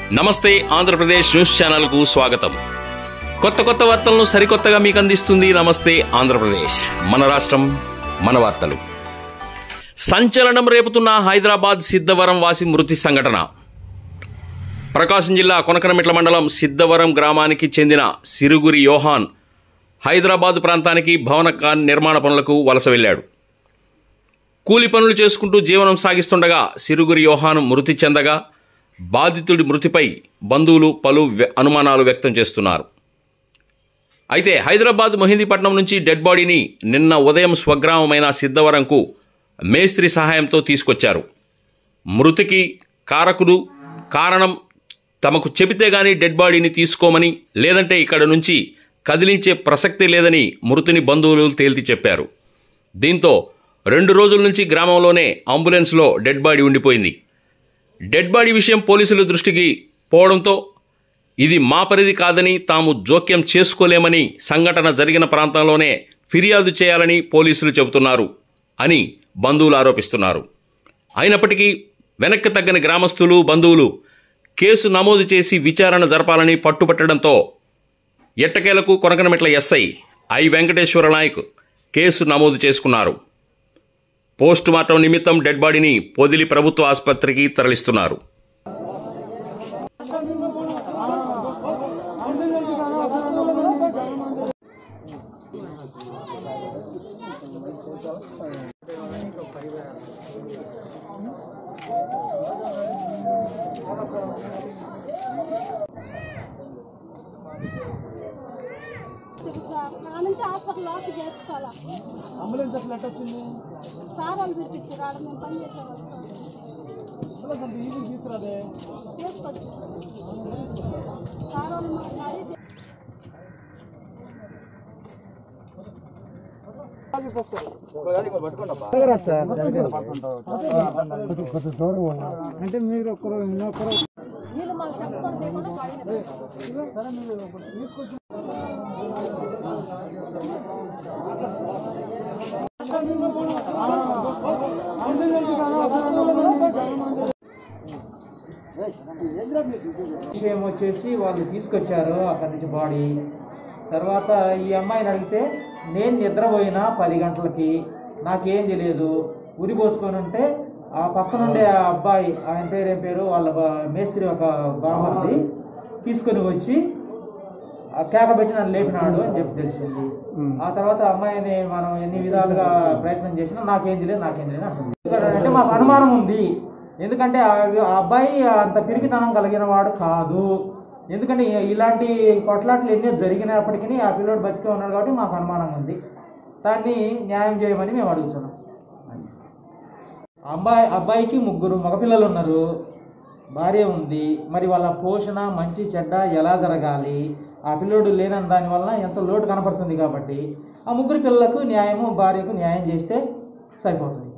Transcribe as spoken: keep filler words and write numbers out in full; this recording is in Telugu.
నమస్తే ఆంధ్రప్రదేశ్ న్యూస్ ఛానల్ కు స్వాగతం. కొత్త కొత్త వార్తలను సరికొత్తగా మీకు అందిస్తుంది నమస్తే ఆంధ్రప్రదేశ్. మన రాష్ట్రం మన వార్తలు. సంచలనం రేపుతున్న హైదరాబాద్ సిద్ధవరం వాసి మృతి సంఘటన. ప్రకాశం జిల్లా కొనకనమిట్ల మండలం సిద్ధవరం గ్రామానికి చెందిన సిరుగురి యోహాన్ హైదరాబాద్ ప్రాంతానికి భవన నిర్మాణ పనులకు వలస వెళ్లాడు. కూలి పనులు చేసుకుంటూ జీవనం సాగిస్తుండగా సిరుగురి యోహాన్ మృతి చెందగా బాధితుడి మృతిపై బంధువులు పలు అనుమానాలు వ్యక్తం చేస్తున్నారు. అయితే హైదరాబాద్ మొహిందీపట్నం నుంచి డెడ్ బాడీని నిన్న ఉదయం స్వగ్రామమైన సిద్ధవరంకు మేస్త్రి సహాయంతో తీసుకొచ్చారు. మృతికి కారకుడు కారణం తమకు చెబితే గానీ డెడ్ బాడీని తీసుకోమని, లేదంటే ఇక్కడ నుంచి కదిలించే ప్రసక్తి లేదని మృతిని బంధువులు తేల్చి చెప్పారు. దీంతో రెండు రోజుల నుంచి గ్రామంలోనే అంబులెన్స్లో డెడ్ బాడీ ఉండిపోయింది. డెడ్ బాడీ విషయం పోలీసుల దృష్టికి పోవడంతో ఇది మా పరిధి కాదని, తాము జోక్యం చేసుకోలేమని, సంఘటన జరిగిన ప్రాంతంలోనే ఫిర్యాదు చేయాలని పోలీసులు చెబుతున్నారు అని బంధువులు ఆరోపిస్తున్నారు. అయినప్పటికీ వెనక్కి తగ్గని గ్రామస్తులు బంధువులు కేసు నమోదు చేసి విచారణ జరపాలని పట్టుపట్టడంతో ఎట్టకేలకు Konakanamitla SI I Venkateswara Nayak case నమోదు చేసుకున్నారు. పోస్ట్ మార్టం నిమిత్తం డెడ్ బాడీని పొదిలి ప్రభుత్వ ఆసుపత్రికి తరలిస్తున్నారు. అంబులెన్స్ అసలు ఎట్లా వచ్చింది సార్ వాళ్ళు పిలిపించారు. ఆడ మేము పని చేసేవాళ్ళు సార్. అంబులెన్స్ అంత ఈజీ తీసుకురాదే తీసుకొచ్చి సార్ వాళ్ళు మాట్లాడి అంటే మీరు ఒకరు ఇంకొకరు వీళ్ళు మాకు చెప్పకుండా కూడా పడింది. విషయం వచ్చేసి వాళ్ళు తీసుకొచ్చారు అక్కడి నుంచి బాడీ. తర్వాత ఈ అమ్మాయిని అడిగితే నేను నిద్రపోయినా పది గంటలకి నాకేం తెలియదు, ఉరి పోసుకొని ఉంటే ఆ పక్కనుండే ఆ అబ్బాయి, ఆయన పేరు ఏం పేరు వాళ్ళ మేస్త్రి ఒక బామర్ది తీసుకొని వచ్చి కేక పెట్టి నన్ను లేపినాడు అని చెప్పి తెలిసింది. ఆ తర్వాత అమ్మాయిని మనం ఎన్ని విధాలుగా ప్రయత్నం చేసినా నాకేం తెలియదు నాకేం తెలియదు అంటుంది. అంటే మాకు అనుమానం ఉంది, ఎందుకంటే ఆ అబ్బాయి అంత పిరికితనం కలిగిన వాడు కాదు. ఎందుకంటే ఇలాంటి కొట్లాట్లు ఎన్నో జరిగినప్పటికీ ఆ పిల్లోడు బతికే ఉన్నాడు కాబట్టి మాకు అనుమానం ఉంది. దాన్ని న్యాయం చేయమని మేము అడుగుతున్నాం. అబ్బాయి అబ్బాయికి ముగ్గురు మగపిల్లలు ఉన్నారు, భార్య ఉంది. మరి వాళ్ళ పోషణ మంచి చెడ్డ ఎలా జరగాలి, ఆ పిల్లోడు లేనని దానివల్ల ఎంతో లోటు కనపడుతుంది. కాబట్టి ఆ ముగ్గురు పిల్లలకు న్యాయము భార్యకు న్యాయం చేస్తే సరిపోతుంది.